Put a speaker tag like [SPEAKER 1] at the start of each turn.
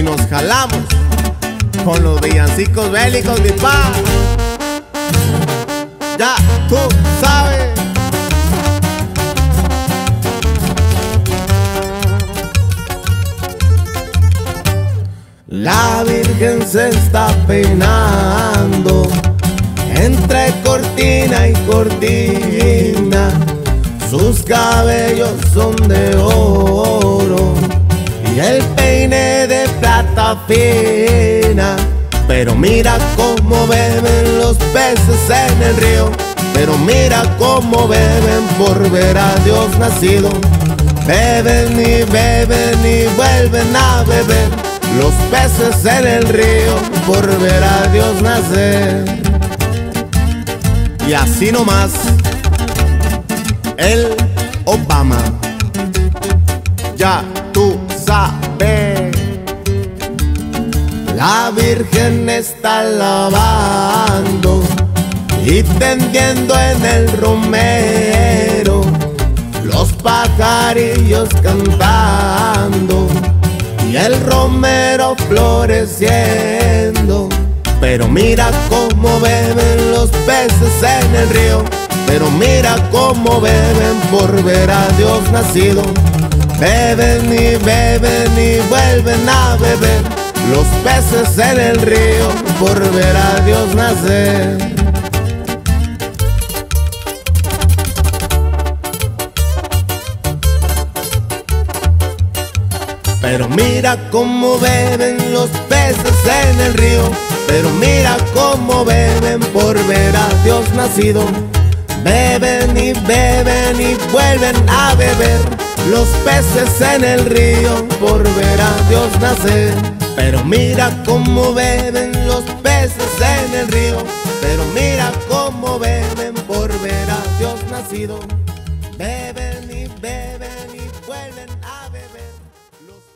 [SPEAKER 1] nos jalamos con los villancicos bélicos, mi pa. Ya tú sabes. La Virgen se está peinando entre cortina y cortina. Sus cabellos son de oro y el peine de plata fina. Pero mira cómo beben los peces en el río. Pero mira cómo beben por ver a Dios nacido. Beben y vuelven a beber los peces en el río por ver a Dios nacer. Y así nomás el Obama, ya tú sabes. La Virgen está lavando y tendiendo en el romero, los pajarillos cantando y el romero floreciendo. Pero mira cómo beben los peces en el río. Pero mira cómo beben por ver a Dios nacido. Beben y vuelven a beber los peces en el río por ver a Dios nacer. Pero mira cómo beben los peces en el río. Pero mira cómo beben por ver a Dios nacido. Beben y vuelven a beber los peces en el río por ver a Dios nacer. Pero mira cómo beben los peces en el río. Pero mira cómo beben por ver a Dios nacido. Beben y vuelven a beber los